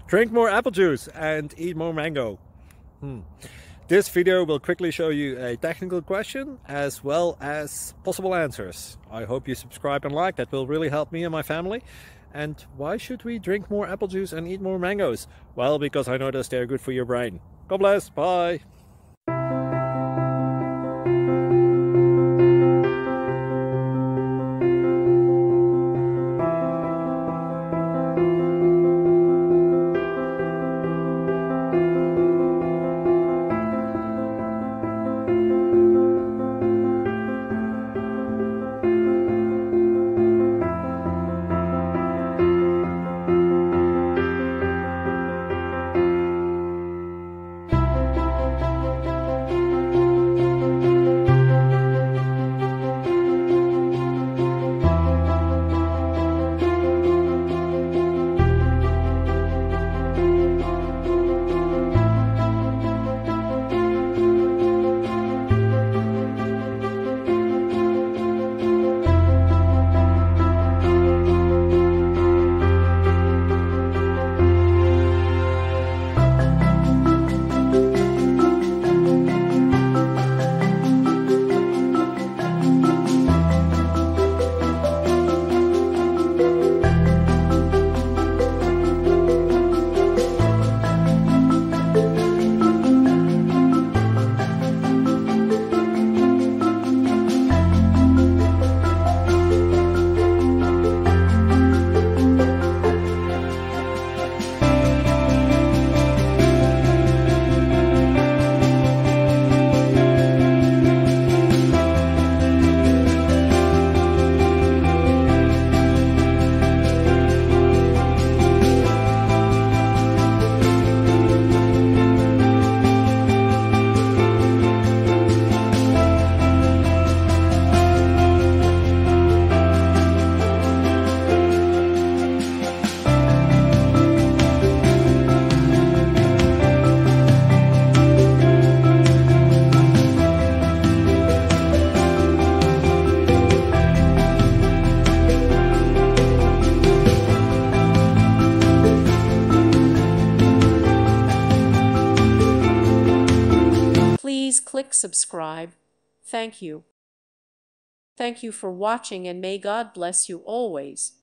Drink more apple juice and eat more mango. This video will quickly show you a technical question as well as possible answers. I hope you subscribe and like, that will really help me and my family. And why should we drink more apple juice and eat more mangoes? Well, because I noticed they're good for your brain. God bless, bye! Please click subscribe. Thank you. Thank you for watching, and may God bless you always.